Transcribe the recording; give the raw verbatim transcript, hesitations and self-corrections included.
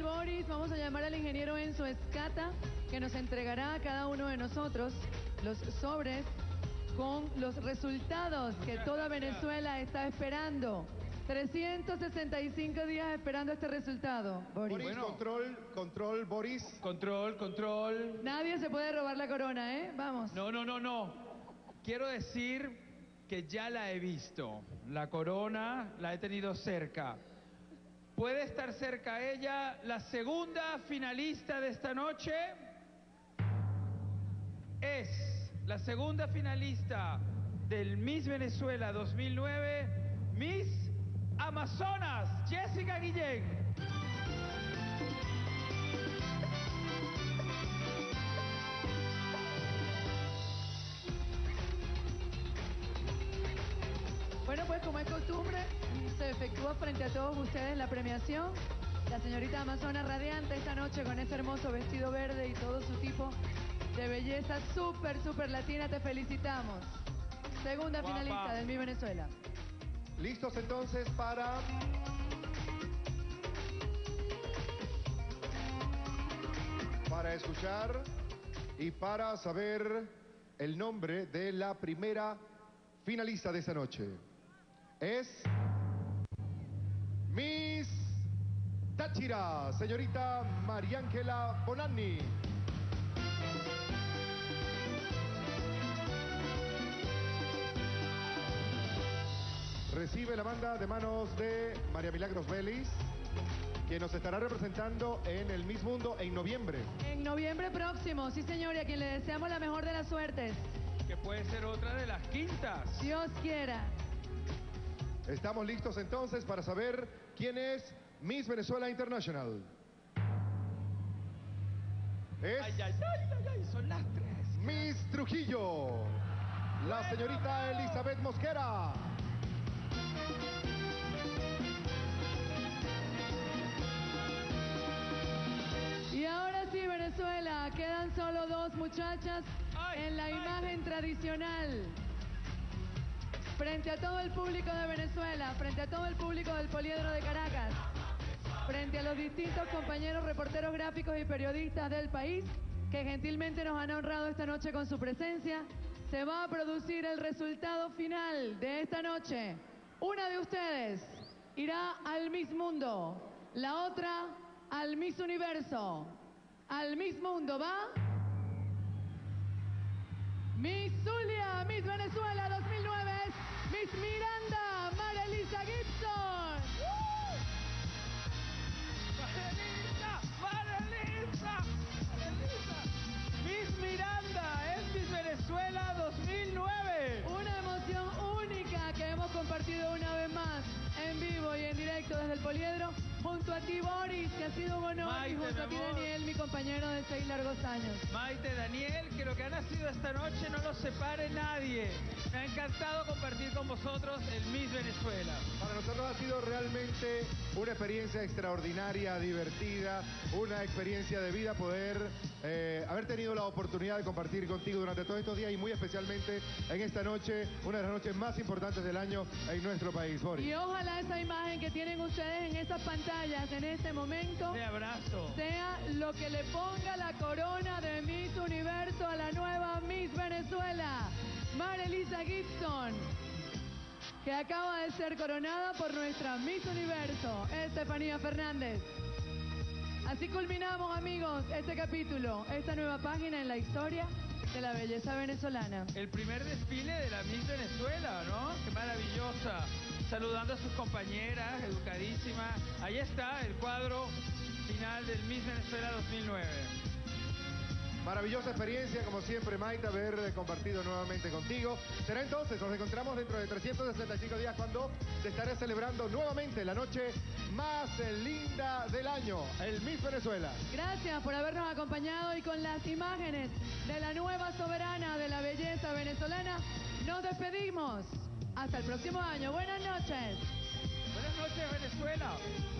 Boris, vamos a llamar al ingeniero Enzo Escata, que nos entregará a cada uno de nosotros los sobres con los resultados que toda Venezuela está esperando. trescientos sesenta y cinco días esperando este resultado, Boris. Boris, Bueno. control, control, Boris. Control, control. Nadie se puede robar la corona, ¿eh? Vamos. No, no, no, no. Quiero decir que ya la he visto. La corona la he tenido cerca. ¿Puede estar cerca ella la segunda finalista de esta noche? Es la segunda finalista del Miss Venezuela dos mil nueve, Miss Amazonas, Jessica Guillén. Bueno, pues como es costumbre, se efectúa frente a todos ustedes la premiación. La señorita Amazona radiante esta noche con ese hermoso vestido verde y todo su tipo de belleza súper, súper latina. Te felicitamos. Segunda Guapa. finalista del Miss Venezuela. ¿Listos entonces para... para escuchar y para saber el nombre de la primera finalista de esta noche? Es... Miss Táchira, señorita Mariángela Bonanni. Recibe la banda de manos de María Milagros Vélez, quien nos estará representando en el Miss Mundo en noviembre. En noviembre próximo, sí señor, y a quien le deseamos la mejor de las suertes. Que puede ser otra de las quintas. Dios quiera. Estamos listos entonces para saber quién es Miss Venezuela International. Es Ay, ay, ay, ay, ay, son las tres. Miss Trujillo, la señorita Elizabeth Mosquera. Y ahora sí, Venezuela, quedan solo dos muchachas Ay, en la ay. imagen tradicional. Frente a todo el público de Venezuela, frente a todo el público del Poliedro de Caracas, frente a los distintos compañeros reporteros gráficos y periodistas del país que gentilmente nos han honrado esta noche con su presencia, se va a producir el resultado final de esta noche. Una de ustedes irá al Miss Mundo, la otra al Miss Universo. Al Miss Mundo va Miss Zulia, Miss Venezuela dos mil nueve, es Miss Miranda, Marelisa Gibson. ¡Marelisa! ¡Marelisa! ¡Marelisa! Miss Miranda es Miss Venezuela dos mil nueve. Una emoción única que hemos compartido una vez más en vivo y en directo desde el Poliedro, junto a ti, Boris, que ha sido un honor, Maite, y junto a ti, mi amor. Daniel, mi compañero de seis largos años. Maite, Daniel, que lo que ha nacido esta noche no lo separe nadie. Me ha encantado compartir con vosotros el Miss Venezuela. Para nosotros ha sido realmente una experiencia extraordinaria, divertida, una experiencia de vida poder eh, haber tenido la oportunidad de compartir contigo durante todos estos días y muy especialmente en esta noche, una de las noches más importantes del año en nuestro país, Boris. Y ojalá esa imagen que tienen ustedes en esas pantallas en este momento Te abrazo. sea lo que le ponga la corona de Miss Universo a la nueva Miss Venezuela, Marelisa Gibson, que acaba de ser coronada por nuestra Miss Universo, Estefanía Fernández. Así culminamos, amigos, este capítulo, esta nueva página en la historia de la belleza venezolana. El primer desfile de la Miss Venezuela, ¿no? Qué maravillosa. Saludando a sus compañeras, educadísima. Ahí está el cuadro final del Miss Venezuela dos mil nueve. Maravillosa experiencia, como siempre, Maite, haber compartido nuevamente contigo. Será entonces, nos encontramos dentro de trescientos sesenta y cinco días cuando se estará celebrando nuevamente la noche más linda del año, el Miss Venezuela. Gracias por habernos acompañado y con las imágenes de la nueva soberana de la belleza venezolana, nos despedimos. Hasta el próximo año. Buenas noches. Buenas noches, Venezuela.